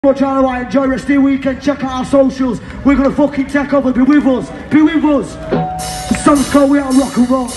Much Isle of Wight, enjoy the rest of your weekend, check out our socials, we're gonna fucking take over, be with us, the song's called We Are Rock and Roll.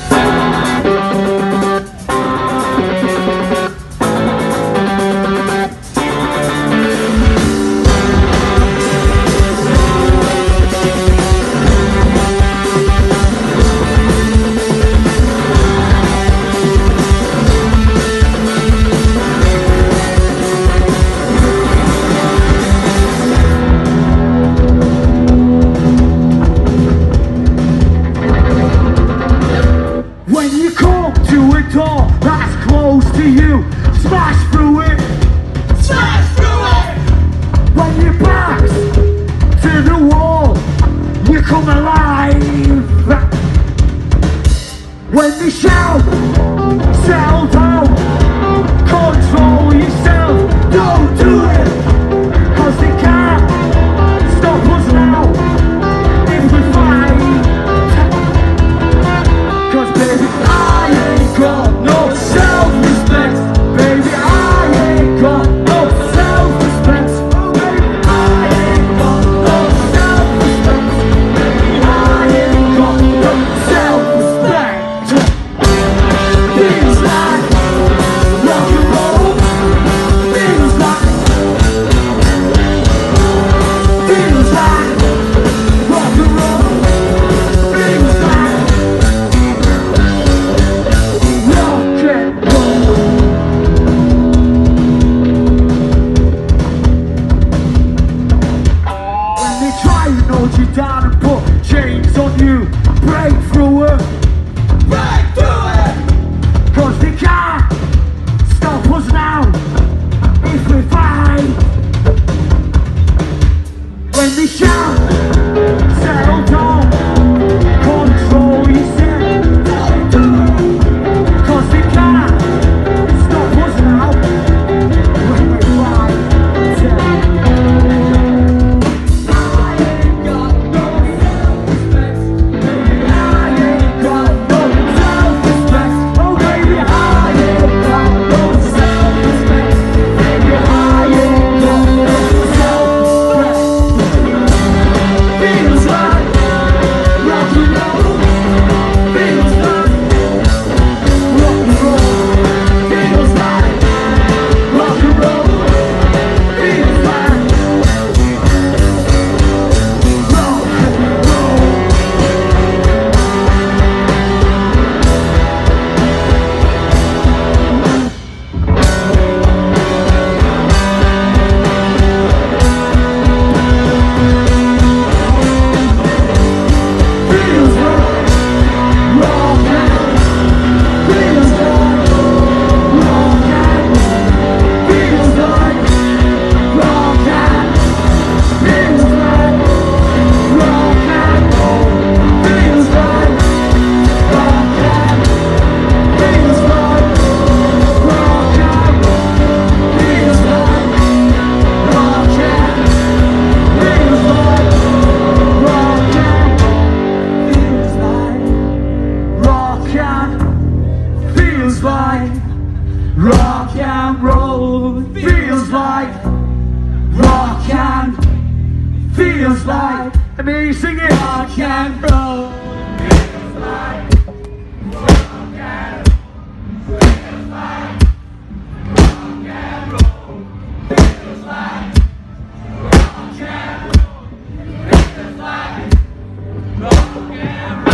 Door that's close to you, smash through it, smash through it. When your back's to the wall, you come alive. When they shout, settle down, control yourself, don't do it, cause they can't stop us now if we fight. Cause baby, I ain't got no self-respect. Baby, I ain't got no self-respect. Baby, I ain't got no self-respect. Baby, I ain't got no self-respect. Feels like rock and roll. Feels like rock and roll. Feels like you down and put chains on you, break through it, cause they can't stop us now if we fight. When they shout, settle down, control yourself, don't do it, cause they can't stop us now when we fight. Rock and roll feels like rock and feels like. Let me hear you sing it. Rock and roll feels like rock and feels like rock and roll feels like rock and roll feels like rock and roll.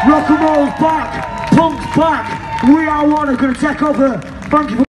Rock and roll's back, punk's back. We are one. Are going to take over. Thank you.